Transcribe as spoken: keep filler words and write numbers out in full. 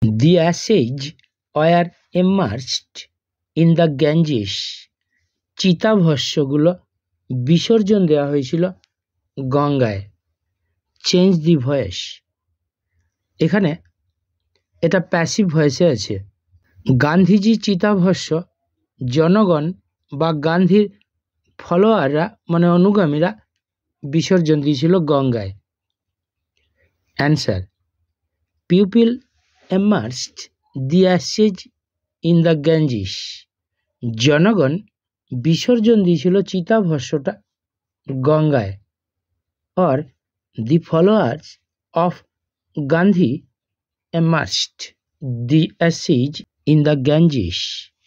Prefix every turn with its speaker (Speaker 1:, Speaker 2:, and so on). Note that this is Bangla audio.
Speaker 1: The ashes were immersed in the Ganges. চিতাভস্যগুলো বিসর্জন দেওয়া হয়েছিল গঙ্গায়। চেঞ্জ দি ভয়েস, এখানে এটা প্যাসিভ ভয়েসে আছে। গান্ধীজি চিতাভস্য জনগণ বা গান্ধীর ফলোয়াররা মানে অনুগামীরা বিসর্জন দিয়েছিল গঙ্গায়। Answer, people immersed the ashes in the Ganges। জনগণ বিসর্জন দিয়েছিল চিতাভস্যটা গঙ্গায়। or the followers of Gandhi immersed the ashes in the Ganges।